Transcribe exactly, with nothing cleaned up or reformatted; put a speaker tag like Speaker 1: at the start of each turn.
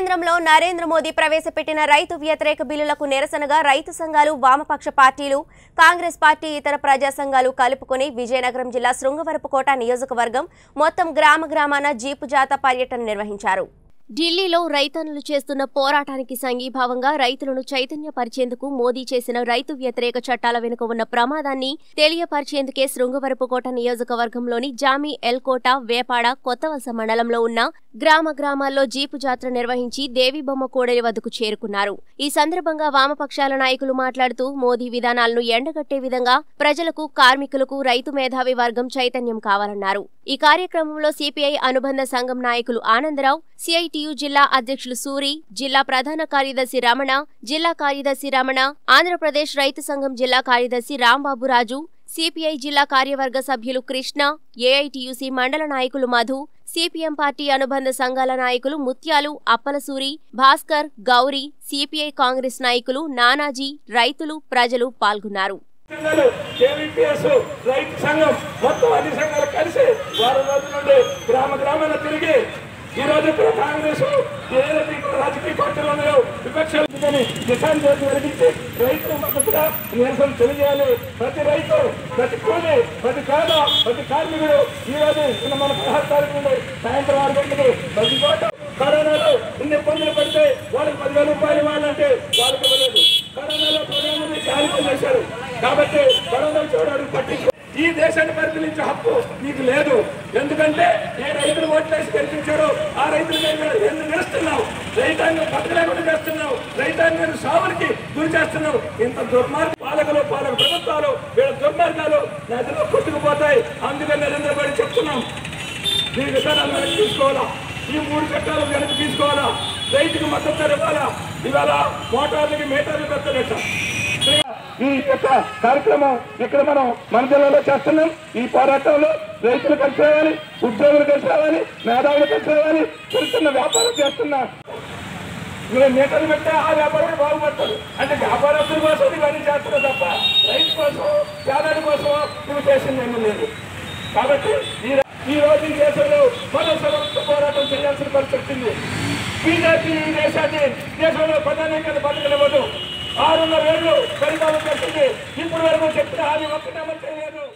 Speaker 1: కేంద్రంలో నరేంద్ర మోదీ ప్రవేశపెట్టిన రైతు వ్యతిరేక బిల్లులకు నిరసనగా రైతు సంఘాలు, వామపక్ష పార్టీలు, కాంగ్రెస్ పార్టీ, ఇతర ప్రజా సంఘాలు కలుపుకొని విజయనగరం జిల్లా శృంగవరపుకోట నియోజకవర్గం మొత్తం గ్రామ గ్రామాన జీపు జాథా పర్యటన నిర్వహించారు. ఢిల్లీలో రైతన్నులు చేస్తున్న పోరాటానికి సంఘీభావంగా రైతులను చైతన్యపరిచేందుకు మోదీ చేసిన రైతు వ్యతిరేక చట్టాల వెనుక ఉన్న ప్రమాదాన్ని తెలియపరిచేందుకే శృంగవరపుకోట నియోజకవర్గంలోని జామి, ఎల్కోట, వేపాడ, కొత్తవలస మండలంలో ఉన్న గ్రామ గ్రామాల్లో జీపు జాతర నిర్వహించి దేవిబొమ్మ కూడలి వద్దకు చేరుకున్నారు. ఈ సందర్భంగా వామపక్షాల నాయకులు మాట్లాడుతూ మోదీ విధానాలను ఎండగట్టే విధంగా ప్రజలకు, కార్మికులకు, రైతు మేధావి వర్గం చైతన్యం కావాలన్నారు. ఈ కార్యక్రమంలో సిపిఐ అనుబంధ సంఘం నాయకులు ఆనందరావు, సిఐటియు జిల్లా అధ్యక్షులు సూరి, జిల్లా ప్రధాన కార్యదర్శి రమణ, జిల్లా కార్యదర్శి రమణ, ఆంధ్రప్రదేశ్ రైతు సంఘం జిల్లా కార్యదర్శి రాంబాబురాజు, సిపిఐ జిల్లా కార్యవర్గ సభ్యులు కృష్ణ, ఏఐటియుసి మండల నాయకులు మధు, సిపిఎం పార్టీ అనుబంధ సంఘాల నాయకులు ముత్యాలు, అప్పలసూరి, భాస్కర్, గౌరీ, సిపిఐ కాంగ్రెస్ నాయకులు నానాజీ, రైతులు, ప్రజలు పాల్గొన్నారు.
Speaker 2: రైతు సంఘం మొత్తం అన్ని సంఘాలు కలిసి వారం రోజుల నుండి గ్రామ గ్రామాల తిరిగి ఈ రోజు కాంగ్రెస్ ఏదైతే రాజకీయ పార్టీలు ఉన్నాయో విపక్షాలు కిసాన్ జోతి వెలిగించి రైతులు మద్దతుగా నిరసన తెలియజేయాలి. ప్రతి రైతు, ప్రతి కూలి, ప్రతి పేద, ప్రతి కార్మికుడు ఈ రోజు మన పదహారు తారీఖు నుండి సాయంత్రం ఆరు గంటలకు ప్రతి చోట కరోనాలో ఇన్ని ఇబ్బందులు పడితే వాళ్ళకి పదివేల రూపాయలు ఇవ్వాలంటే వాళ్ళకి ఇవ్వలేదు. కరోనాలో ప్రధానమంత్రి జాగ్రత్త చేశారు కాబట్టి కరోనా చూడడానికి పట్టించు ఈ దేశాన్ని పరిపాలించే హక్కు నీకు లేదు. ఎందుకంటే ఏ రైతులు ఓట్లేసి గెలిపించారో ఆ రైతుల మీద ఎందుకు నిలుస్తున్నావు? రైతాంగం బతకలేకుండా చేస్తున్నావు, రైతాంగాన్ని సాగులకి గురి చేస్తున్నావు. ఇంత దుర్మార్గ పాలకులు, పాలక ప్రభుత్వాలు వీళ్ళ దుర్మార్గాలు నదిలో కొట్టుకుపోతాయి. అందుకని నరేంద్ర మోడీ చెప్తున్నాం, ఈ విధానాలు వెనక్కి తీసుకోవాలా, ఈ మూడు చట్టాలు వెనక్కి తీసుకోవాలా, రైతుకు మద్దతు ఇవ్వాలా. ఇవాళ మోటార్లకి మీటర్లు పెట్టలేట ఈ యొక్క కార్యక్రమం ఇక్కడ మనం మన జిల్లాలో చేస్తున్నాం. ఈ పోరాటంలో రైతులు కలిసి రావాలి, ఉద్యోగులు కలిసి రావాలి, మేధావులు కలిసి రావాలి. చిన్న వ్యాపారం చేస్తున్నా మీరు మీటర్లు పెట్టే ఆ వ్యాపారం బాగుపడతారు. అంటే వ్యాపారస్తుల కోసం ఇవన్నీ చేస్తున్నా తప్ప రైతు కోసం, పేదల కోసం నువ్వు చేసింది ఏమీ లేదు. కాబట్టి ఈ ఈ రోజు ఈ దేశంలో మరో సమస్య పోరాటం చేయాల్సిన పరిస్థితి ఉంది. బీజేపీ ఈ దేశాన్ని దేశంలో ప్రధానంగా బతకనివ్వదు. ఆరున్నర ఏళ్ళు పరిపాలన చేస్తుంది. ఇప్పుడు వరకు చెప్పిన హామీ ఒక్కటే అమలు చేయలేదు.